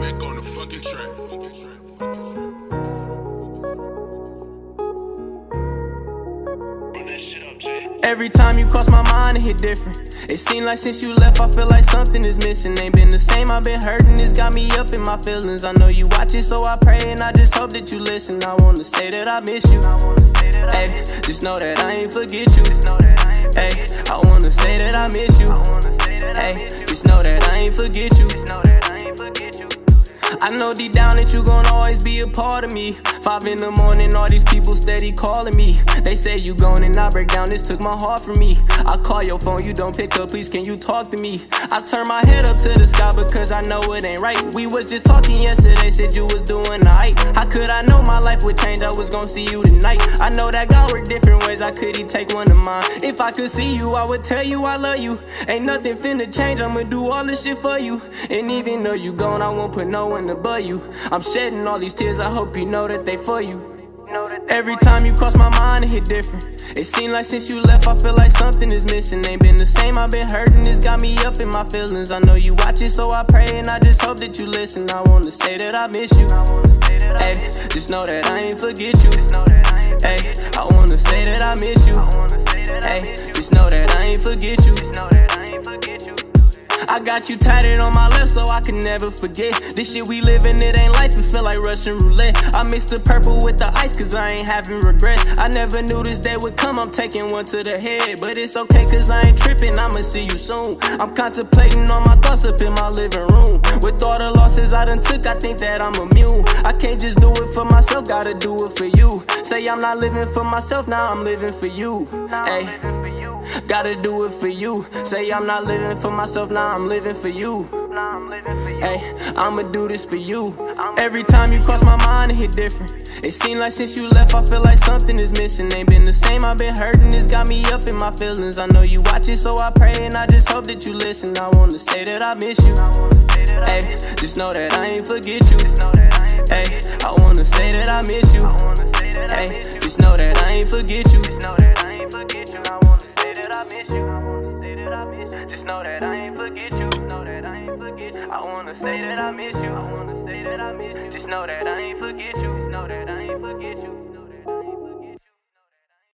back on the fucking track. Run that shit up, Jay. Every time you cross my mind, it hit different. It seems like since you left, I feel like something is missing. Ain't been the same, I've been hurting, it's got me up in my feelings. I know you watch it, so I pray and I just hope that you listen. I wanna say that I miss you. Hey, just know that I ain't forget you. Hey, I wanna say that I miss you. Hey, just know that I ain't forget you. I know deep down that you gon' always be a part of me. 5 in the morning, all these people steady calling me. They say you gone and I break down, this took my heart from me. I call your phone, you don't pick up, please can you talk to me? I turn my head up to the sky because I know it ain't right. We was just talking yesterday, said you was doing alright. How could I know my life would change, I was gon' see you tonight. I know that God work different ways, I could he take one of mine. If I could see you, I would tell you I love you. Ain't nothing finna change, I'ma do all this shit for you. And even though you gone, I won't put no one above you. I'm shedding all these tears, I hope you know that they for you. Every time you cross my mind, it hit different. It seems like since you left, I feel like something is missing. Ain't been the same, I've been hurting, it's got me up in my feelings. I know you watch it, so I pray and I just hope that you listen. I wanna say that I miss you. Hey, just know that I ain't forget you. Hey, I wanna say that I miss you. Hey, just know that I ain't forget you. I got you tatted on my left so I can never forget. This shit we living, it ain't life, it feel like Russian roulette. I mixed the purple with the ice cause I ain't having regrets. I never knew this day would come, I'm taking one to the head. But it's okay cause I ain't tripping, I'ma see you soon. I'm contemplating on my thoughts up in my living room. With all the losses I done took, I think that I'm immune. I can't just do it for myself, gotta do it for you. Say I'm not living for myself, now I'm living for you. Hey, gotta do it for you. Say I'm not living for myself, now I'm living for you. Hey, I'ma do this for you. Every time you cross my mind, it hit different. It seems like since you left, I feel like something is missing. Ain't been the same, I've been hurting, it's got me up in my feelings. I know you watch it, so I pray and I just hope that you listen. I wanna say that I miss you. Hey, just know that I ain't forget you. Hey, I wanna say that I miss you. Hey, just know that I ain't forget you. I miss you. Just know that I ain't forget you. I wanna say that I miss you. Just know that I ain't forget you.